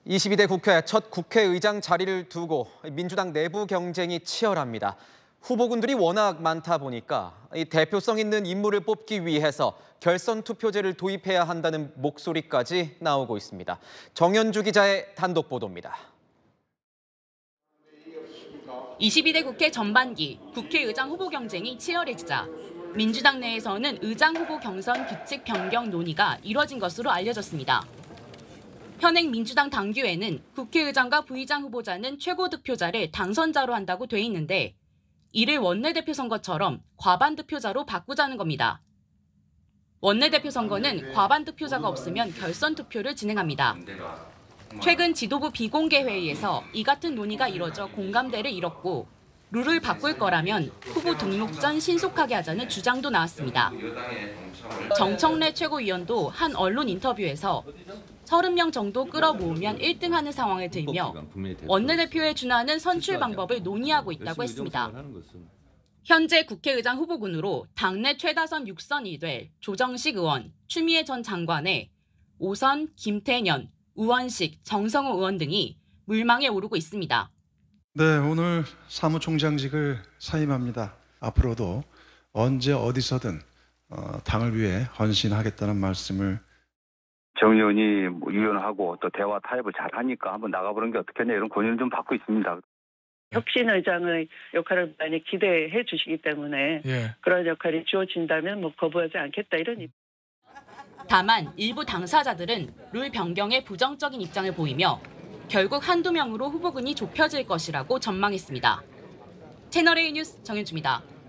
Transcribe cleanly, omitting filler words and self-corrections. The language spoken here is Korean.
22대 국회 첫 국회의장 자리를 두고 민주당 내부 경쟁이 치열합니다. 후보군들이 워낙 많다 보니까 대표성 있는 인물을 뽑기 위해서 결선 투표제를 도입해야 한다는 목소리까지 나오고 있습니다. 정현주 기자의 단독 보도입니다. 22대 국회 전반기 국회의장 후보 경쟁이 치열해지자 민주당 내에서는 의장 후보 경선 규칙 변경 논의가 이뤄진 것으로 알려졌습니다. 현행 민주당 당규에는 국회의장과 부의장 후보자는 최고 득표자를 당선자로 한다고 돼 있는데 이를 원내대표 선거처럼 과반 득표자로 바꾸자는 겁니다. 원내대표 선거는 과반 득표자가 없으면 결선 투표를 진행합니다. 최근 지도부 비공개 회의에서 이 같은 논의가 이뤄져 공감대를 이뤘고 룰을 바꿀 거라면 후보 등록 전 신속하게 하자는 주장도 나왔습니다. 정청래 최고위원도 한 언론 인터뷰에서 30명 정도 끌어모으면 1등하는 상황을 들며 원내대표에 준하는 선출 방법을 논의하고 있다고 했습니다. 현재 국회의장 후보군으로 당내 최다선 6선이 될 조정식 의원, 추미애 전 장관의 5선 김태년, 우원식, 정성호 의원 등이 물망에 오르고 있습니다. 네, 오늘 사무총장직을 사임합니다. 앞으로도 언제 어디서든 당을 위해 헌신하겠다는 말씀을. 정 의원이 유연하고 또 대화 타협을 잘하니까 한번 나가보는 게 어떻겠냐 이런 권유를 좀 받고 있습니다. 혁신의장의 역할을 많이 기대해 주시기 때문에 그런 역할이 주어진다면 거부하지 않겠다 이런. 다만 일부 당사자들은 룰 변경에 부정적인 입장을 보이며 결국 한두 명으로 후보군이 좁혀질 것이라고 전망했습니다. 채널A 뉴스 정현주입니다.